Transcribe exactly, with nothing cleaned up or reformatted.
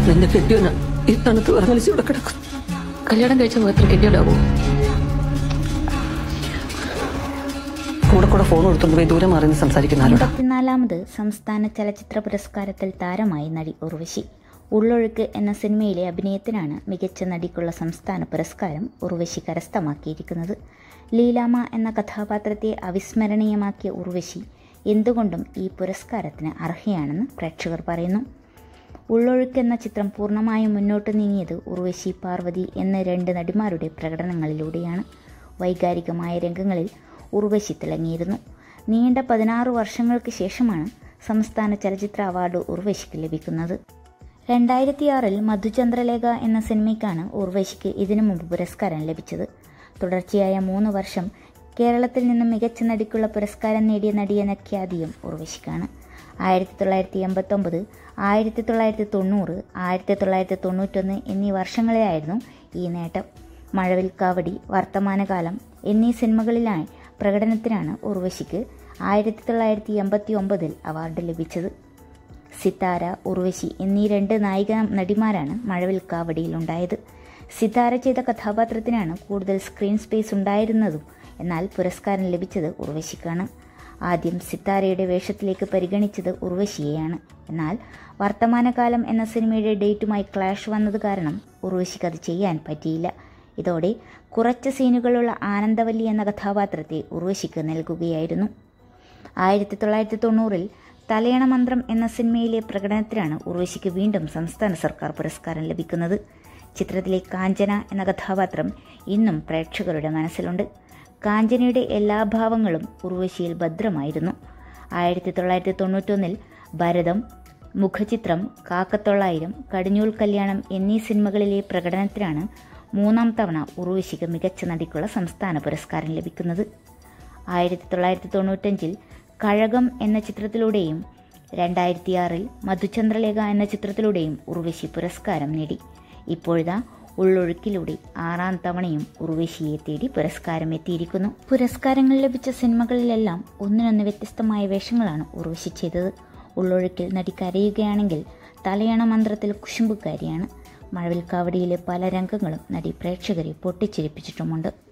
എന്റെ കെട്ടിയോന ഈ തണുത്ത് വിറങ്ങലിച്ചൂടെ കിടക്കും. കല്യാണം കഴിച്ച മാത്രം കെട്ടിയോടാവോ? കൂടെ കൂടെ ഫോൺ കൊടുത്തോണ്ട് പോയി ദൂരെ മാറി സംസാരിക്കുന്ന അമ്പത്തിനാലാമത് സംസ്ഥാന ചലച്ചിത്ര പുരസ്കാരത്തിൽ താരമായി നടി ഉർവശി. ഉള്ളൊഴുക്ക് എന്ന സിനിമയിലെ അഭിനയത്തിനാണ് മികച്ച നടിക്കുള്ള സംസ്ഥാന പുരസ്കാരം ഉർവശി കരസ്ഥമാക്കിയിരിക്കുന്നത്. ലീലാമ്മ എന്ന കഥാപാത്രത്തെ അവിസ്മരണീയമാക്കിയ ഉർവശി എന്തുകൊണ്ടും ഈ പുരസ്കാരത്തിന് അർഹയാണെന്ന് പ്രേക്ഷകർ പറയുന്നു. ഉള്ളൊഴുക്ക് എന്ന ചിത്രം പൂർണ്ണമായും മുന്നോട്ട് നീങ്ങിയത് ഉർവശി, പാർവതി എന്ന രണ്ട് നടിമാരുടെ പ്രകടനങ്ങളിലൂടെയാണ്. വൈകാരികമായ രംഗങ്ങളിൽ ഉർവശി തിളങ്ങിയിരുന്നു. നീണ്ട പതിനാറ് വർഷങ്ങൾക്ക് ശേഷമാണ് സംസ്ഥാന ചലച്ചിത്ര അവാർഡ് ഉർവശിക്ക് ലഭിക്കുന്നത്. രണ്ടായിരത്തിയാറിൽ മധുചന്ദ്രലേഖ എന്ന സിനിമയ്ക്കാണ് ഉർവശിക്ക് ഇതിനു മുമ്പ് പുരസ്കാരം ലഭിച്ചത്. തുടർച്ചയായ മൂന്ന് വർഷം കേരളത്തിൽ നിന്നും മികച്ച നടിക്കുള്ള പുരസ്കാരം നേടിയ നടിയെന്ന ഖ്യാതിയും ഉർവശിക്കാണ്. ആയിരത്തി തൊള്ളായിരത്തി എൺപത്തി ഒമ്പത് ആയിരത്തി തൊള്ളായിരത്തി തൊണ്ണൂറ് ആയിരത്തി തൊള്ളായിരത്തി തൊണ്ണൂറ്റൊന്ന് എന്നീ വർഷങ്ങളിലായിരുന്നു ഈ നേട്ടം. മഴവിൽക്കാവടി, വർത്തമാനകാലം എന്നീ സിനിമകളിലായി പ്രകടനത്തിനാണ് ഉർവശിക്ക് ആയിരത്തി തൊള്ളായിരത്തി എൺപത്തി ഒമ്പതിൽ അവാർഡ് ലഭിച്ചത്. സിതാര, ഉർവശി എന്നീ രണ്ട് നായിക നടിമാരാണ് മഴവിൽക്കാവടിയിലുണ്ടായത്. സിതാര ചെയ്ത കഥാപാത്രത്തിനാണ് കൂടുതൽ സ്ക്രീൻ സ്പേസ് ഉണ്ടായിരുന്നതും. എന്നാൽ പുരസ്കാരം ലഭിച്ചത് ഉർവശിക്കാണ്. ആദ്യം സിതാരയുടെ വേഷത്തിലേക്ക് പരിഗണിച്ചത് ഉർവശിയെയാണ്. എന്നാൽ വർത്തമാനകാലം എന്ന സിനിമയുടെ ഡേറ്റുമായി ക്ലാഷ് വന്നത് കാരണം ഉർവശിക്ക് അത് ചെയ്യാൻ പറ്റിയില്ല. ഇതോടെ കുറച്ച് സീനുകളുള്ള ആനന്ദവല്ലി എന്ന കഥാപാത്രത്തെ ഉർവശിക്ക് നൽകുകയായിരുന്നു. ആയിരത്തി തൊള്ളായിരത്തി തൊണ്ണൂറിൽ തലയണ മന്ത്രം എന്ന സിനിമയിലെ പ്രകടനത്തിനാണ് ഉർവശിക്ക് വീണ്ടും സംസ്ഥാന സർക്കാർ പുരസ്കാരം ലഭിക്കുന്നത്. ചിത്രത്തിലെ കാഞ്ചന എന്ന കഥാപാത്രം ഇന്നും പ്രേക്ഷകരുടെ മനസ്സിലുണ്ട്. കാഞ്ചനയുടെ എല്ലാ ഭാവങ്ങളും ഉർവശിയിൽ ഭദ്രമായിരുന്നു. ആയിരത്തി തൊള്ളായിരത്തി തൊണ്ണൂറ്റൊന്നിൽ ഭരതം, മുഖചിത്രം, കാക്കത്തൊള്ളായിരം, കടിഞ്ഞൂൽ കല്യാണം എന്നീ സിനിമകളിലെ പ്രകടനത്തിനാണ് മൂന്നാം തവണ ഉർവശിക്ക് മികച്ച നടിക്കുള്ള സംസ്ഥാന പുരസ്കാരം ലഭിക്കുന്നത്. ആയിരത്തി തൊള്ളായിരത്തി തൊണ്ണൂറ്റഞ്ചിൽ കഴകം എന്ന ചിത്രത്തിലൂടെയും രണ്ടായിരത്തിയാറിൽ മധുചന്ദ്രലേഖ എന്ന ചിത്രത്തിലൂടെയും ഉർവശി പുരസ്കാരം നേടി. ഇപ്പോഴിതാ ഉള്ളൊഴുക്കിലൂടെ ആറാം തവണയും ഉർവശിയെ തേടി പുരസ്കാരം എത്തിയിരിക്കുന്നു. പുരസ്കാരങ്ങൾ ലഭിച്ച സിനിമകളിലെല്ലാം ഒന്നിനൊന്ന് വ്യത്യസ്തമായ വേഷങ്ങളാണ് ഉർവശി ചെയ്തത്. ഉള്ളൊഴുക്കിൽ നടി കരയുകയാണെങ്കിൽ തലയണ മന്ത്രത്തിൽ കുശുമ്പുകാരിയാണ്. മഴവിൽക്കാവടിയിലെ പല രംഗങ്ങളും നടി പ്രേക്ഷകരെ പൊട്ടിച്ചിരിപ്പിച്ചിട്ടുമുണ്ട്.